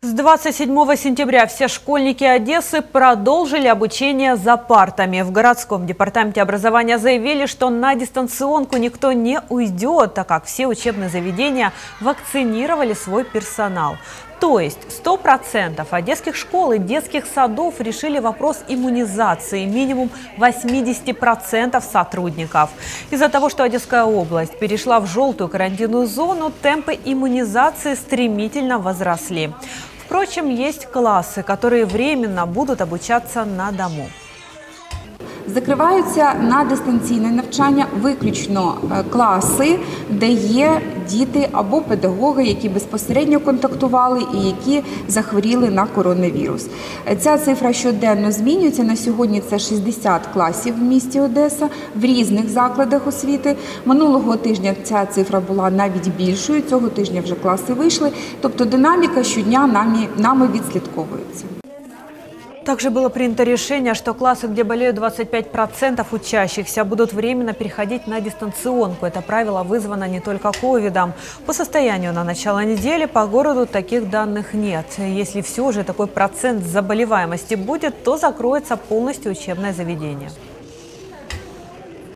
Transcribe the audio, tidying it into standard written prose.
С 27 сентября все школьники Одессы продолжили обучение за партами. В городском департаменте образования заявили, что на дистанционку никто не уйдет, так как все учебные заведения вакцинировали свой персонал. То есть 100% одесских школ и детских садов решили вопрос иммунизации минимум 80% сотрудников. Из-за того, что Одесская область перешла в желтую карантинную зону, темпы иммунизации стремительно возросли. Впрочем, есть классы, которые временно будуть обучаться на дому. Закриваються на дистанційне навчання виключно класи, де є діти або педагоги, які безпосередньо контактували і які захворіли на коронавірус. Ця цифра щоденно змінюється. На сьогодні це 60 класів в місті Одеса в різних закладах освіти. Минулого тижня ця цифра була навіть більшою, цього тижня вже класи вийшли. Тобто динаміка щодня нами відслідковується. Также было принято решение, что классы, где болеют 25% учащихся, будут временно переходить на дистанционку. Это правило вызвано не только ковидом. По состоянию на начало недели по городу таких данных нет. Если все же такой процент заболеваемости будет, то закроется полностью учебное заведение.